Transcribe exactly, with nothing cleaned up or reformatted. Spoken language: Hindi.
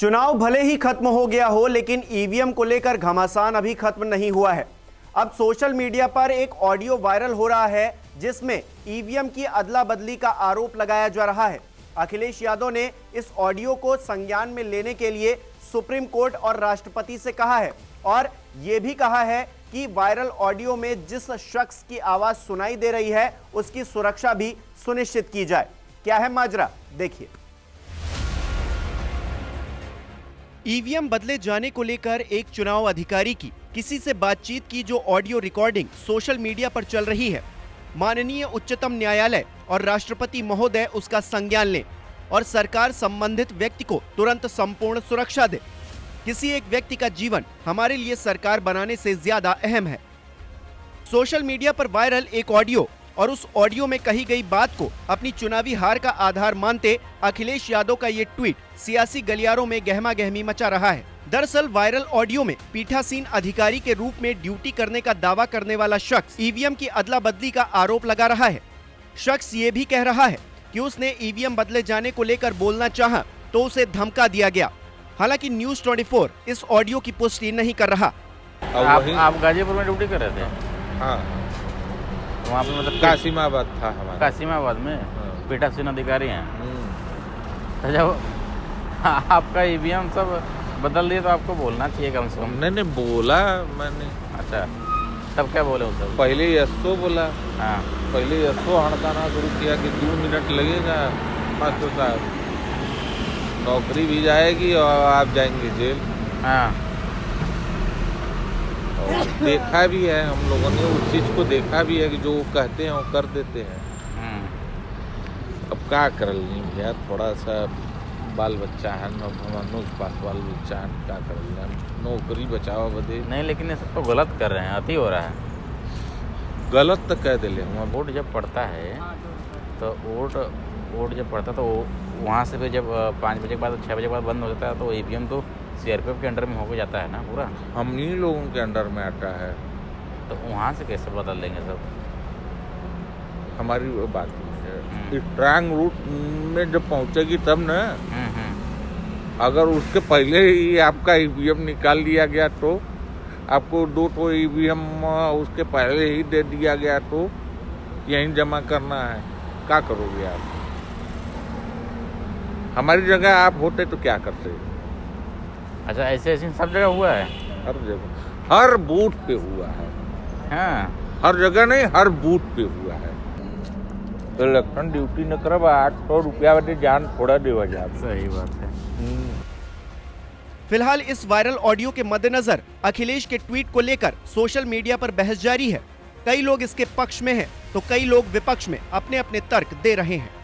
चुनाव भले ही खत्म हो गया हो, लेकिन ईवीएम को लेकर घमासान अभी खत्म नहीं हुआ है। अब सोशल मीडिया पर एक ऑडियो वायरल हो रहा है जिसमें ईवीएम की अदला बदली का आरोप लगाया जा रहा है। अखिलेश यादव ने इस ऑडियो को संज्ञान में लेने के लिए सुप्रीम कोर्ट और राष्ट्रपति से कहा है और यह भी कहा है कि वायरल ऑडियो में जिस शख्स की आवाज सुनाई दे रही है उसकी सुरक्षा भी सुनिश्चित की जाए। क्या है माजरा, देखिए। ईवीएम बदले जाने को लेकर एक चुनाव अधिकारी की किसी से बातचीत की जो ऑडियो रिकॉर्डिंग सोशल मीडिया पर चल रही है, माननीय उच्चतम न्यायालय और राष्ट्रपति महोदय उसका संज्ञान लें और सरकार संबंधित व्यक्ति को तुरंत संपूर्ण सुरक्षा दे। किसी एक व्यक्ति का जीवन हमारे लिए सरकार बनाने से ज्यादा अहम है। सोशल मीडिया पर वायरल एक ऑडियो और उस ऑडियो में कही गई बात को अपनी चुनावी हार का आधार मानते अखिलेश यादव का ये ट्वीट सियासी गलियारों में गहमा गहमी मचा रहा है। दरअसल वायरल ऑडियो में पीठासीन अधिकारी के रूप में ड्यूटी करने का दावा करने वाला शख्स ईवीएम की अदला बदली का आरोप लगा रहा है। शख्स ये भी कह रहा है कि उसने ईवीएम बदले जाने को लेकर बोलना चाहा तो उसे धमका दिया गया। हालांकि न्यूज चौबीस इस ऑडियो की पुष्टि नहीं कर रहा। आप, आप गाजीपुर में ड्यूटी कर रहे थे? हाँ, वहाँ पे मतलब कासिमाबाद था हमारा। कासिमाबाद में हाँ। पीठासीन अधिकारी हैं। तो जब आपका ईवीएम सब बदल दिए तो आपको बोलना चाहिए कम से कम। नहीं नहीं बोला मैंने। अच्छा, तब क्या बोले उस पहले यस्सो बोला। हाँ, पहले यस्सो हड़काना शुरू किया कि दो मिनट लगेगा मास्टर साहब, नौकरी भी जाएगी और आप जाएंगे जेल। हाँ, और देखा भी है हम लोगों ने, उस चीज को देखा भी है कि जो वो कहते हैं वो कर देते हैं। अब क्या कर ली भैया, थोड़ा सा बाल बच्चा है, मनोज पास बाल बच्चा है, क्या कर लिया, नौकरी बचाओ बदे। नहीं लेकिन ये सब तो गलत कर रहे हैं, अति हो रहा है। गलत तो कह दिले। वोट जब पड़ता है तो वोट वोट जब पड़ता है तो वहाँ से भी जब पाँच बजे के बाद छः बजे के बाद बंद हो जाता है तो ईवीएम तो सीआरपीएफ के अंडर में हो जाता है ना पूरा। हम ही लोगों के अंडर में आता है तो वहाँ से कैसे बदल देंगे सब? हमारी बात है स्ट्रांग रूट में जब पहुँचेगी तब ना। अगर उसके पहले ही आपका ईवीएम निकाल दिया गया तो, आपको दो तो ईवीएम उसके पहले ही दे दिया गया तो यहीं जमा करना है, क्या करोगे आप? हमारी जगह आप होते तो क्या करते? अच्छा, ऐसे ऐसे सब जगह हुआ है? हर जगह, हर बूथ पे हुआ है। हाँ, हर जगह नहीं, हर बूथ पे हुआ है। तो इलेक्शन ड्यूटी न करब आठ सौ रुपया बदे जान थोड़ा देवा जाए। सही बात है। फिलहाल इस वायरल ऑडियो के मद्देनजर अखिलेश के ट्वीट को लेकर सोशल मीडिया पर बहस जारी है। कई लोग इसके पक्ष में हैं तो कई लोग विपक्ष में अपने अपने तर्क दे रहे हैं।